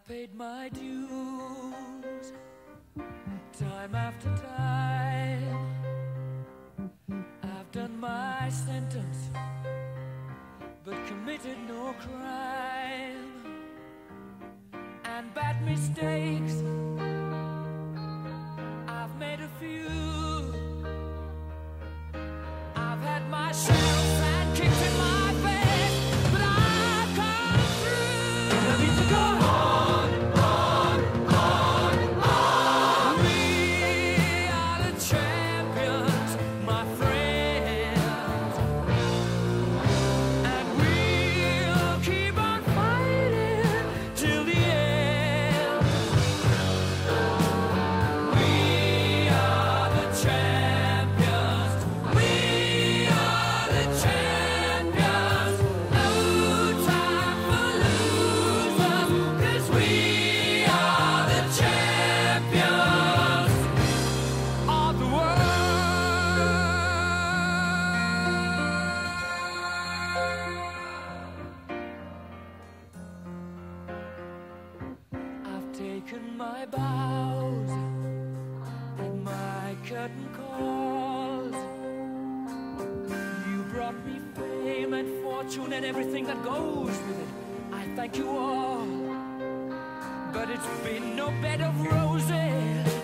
I've paid my dues, time after time. I've done my sentence, but committed no crime. And bad mistakes, I've made a few. I've had my share of sand kicked in my face, but I've come through. And I need to go on, on. We are the champions, my friends, and we'll keep on fighting till the end. We are the champions. We are the champions. No time for losers, 'cause we are the champions of the world. I've taken my bows and my curtain calls. You brought me fame and fortune and everything that goes with it. I thank you all, but it's been no bed of roses.